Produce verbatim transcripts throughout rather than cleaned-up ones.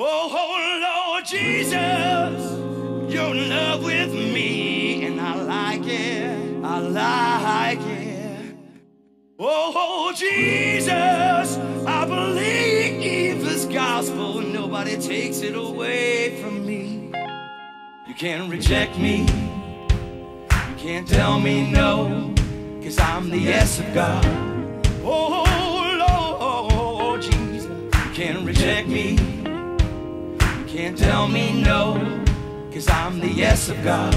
Oh, Lord Jesus, you're in love with me, and I like it, I like it. Oh, Jesus, I believe this gospel, and nobody takes it away from me. You can't reject me, you can't tell me no, 'cause I'm the yes of God. Oh, Lord Jesus, you can't reject me, can't tell me no, 'cause I'm the yes of God.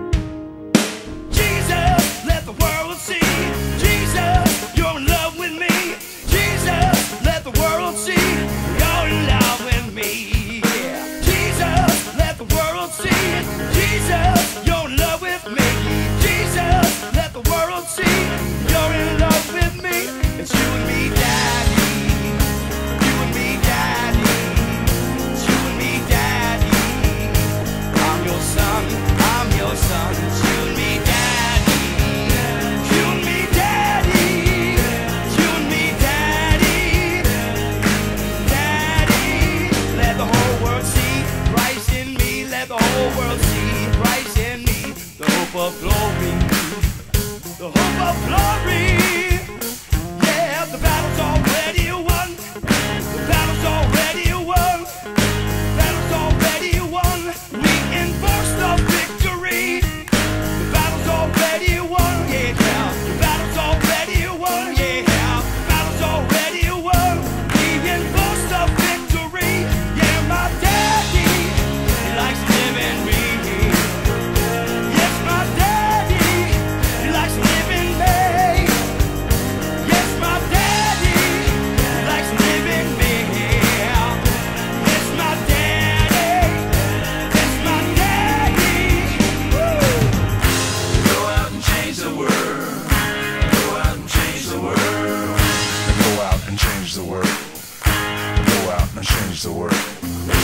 Jesus, let the world see. Jesus, you're in love with me. Jesus, let the world see. You're in love with me. Yeah. Jesus, let the world see. Jesus, you're in love with me. Jesus, let the world see. You're in love with me. It's you and me, Daddy. You and me, Daddy. Son, I'm your son. It's you and me, Daddy. You and me, Daddy. You and me, Daddy. Daddy, let the whole world see Christ in me. Let the whole world see Christ in me. The hope of glory. The hope of glory. Yeah, the battle's already won. The battle's already won. The battle's already won. We enforce the victory. The battle's already won, yeah. The battle's already won, yeah. The battle's already won. We enforce the victory. Yeah, my daddy, he likes to live in me. Yes, my daddy, he likes to live in me. Yes, my daddy, he likes to live in me. Yes, my daddy. Yes, my daddy. Go out and change the world. Go out and change the world. Go out and change the world. Go out and change the world.